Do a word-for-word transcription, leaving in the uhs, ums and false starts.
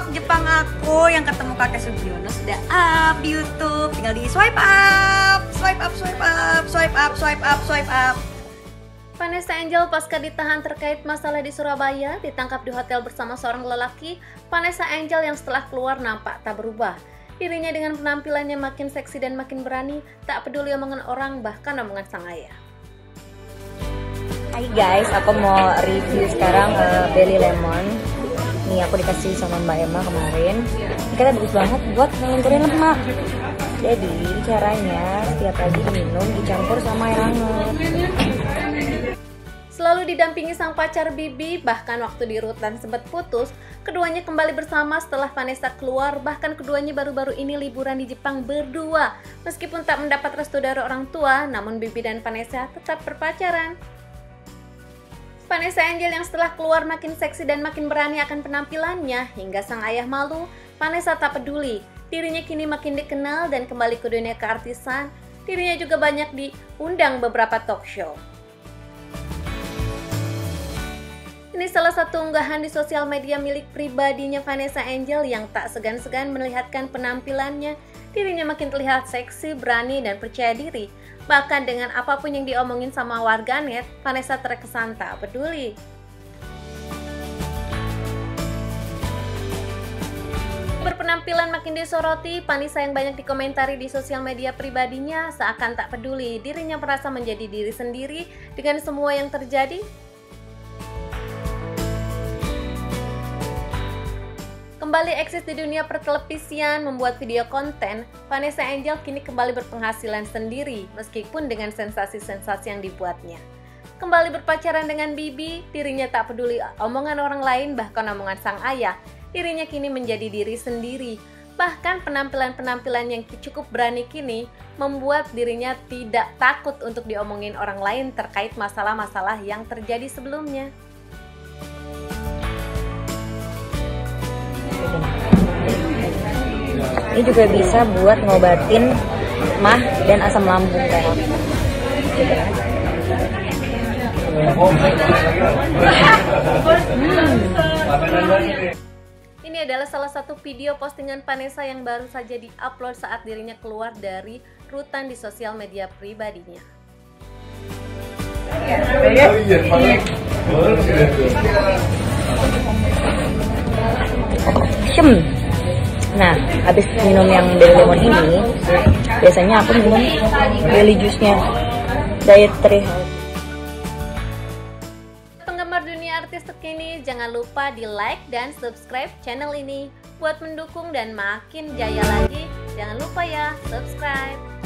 Jepang aku yang ketemu kakek Sugiono sudah up di YouTube. Tinggal di swipe up, swipe up, swipe up, swipe up, swipe up, swipe up. Vanessa Angel pasca ditahan terkait masalah di Surabaya, ditangkap di hotel bersama seorang lelaki. Vanessa Angel yang setelah keluar nampak tak berubah. Dirinya dengan penampilannya makin seksi dan makin berani, tak peduli omongan orang, bahkan omongan sang ayah. Hai guys, aku mau review sekarang uh, Belly Lemon. Nih aku dikasih sama Mbak Emma kemarin. Ini kata bagus banget buat ngelenturin lemak. Jadi caranya setiap pagi diminum dicampur sama air hangat. Selalu didampingi sang pacar Bibi, bahkan waktu di rutan sempat putus, keduanya kembali bersama setelah Vanessa keluar. Bahkan keduanya baru-baru ini liburan di Jepang berdua. Meskipun tak mendapat restu dari orang tua, namun Bibi dan Vanessa tetap berpacaran. Vanessa Angel yang setelah keluar makin seksi dan makin berani akan penampilannya, hingga sang ayah malu. Vanessa tak peduli, dirinya kini makin dikenal dan kembali ke dunia keartisan. Dirinya juga banyak diundang beberapa talk show. Ini salah satu unggahan di sosial media milik pribadinya Vanessa Angel yang tak segan-segan melihatkan penampilannya. Dirinya makin terlihat seksi, berani, dan percaya diri. Bahkan dengan apapun yang diomongin sama warganet, Vanessa terkesan tak peduli. Berpenampilan makin disoroti, Vanessa yang banyak dikomentari di sosial media pribadinya seakan tak peduli. Dirinya merasa menjadi diri sendiri dengan semua yang terjadi. Kembali eksis di dunia pertelevisian, membuat video konten, Vanessa Angel kini kembali berpenghasilan sendiri, meskipun dengan sensasi-sensasi yang dibuatnya. Kembali berpacaran dengan Bibi, dirinya tak peduli omongan orang lain, bahkan omongan sang ayah. Dirinya kini menjadi diri sendiri. Bahkan penampilan-penampilan yang cukup berani kini, membuat dirinya tidak takut untuk diomongin orang lain terkait masalah-masalah yang terjadi sebelumnya. Ini juga bisa buat ngobatin mah dan asam lambung kayak aku. Hmm. Ini adalah salah satu video postingan Vanessa yang baru saja diupload saat dirinya keluar dari rutan di sosial media pribadinya. Shem. Nah, habis minum yang Belly Lemon ini, biasanya aku minum Belly Juice-nya Dietary Health. Penggemar dunia artis terkini, jangan lupa di like dan subscribe channel ini. Buat mendukung dan makin jaya lagi, jangan lupa ya subscribe.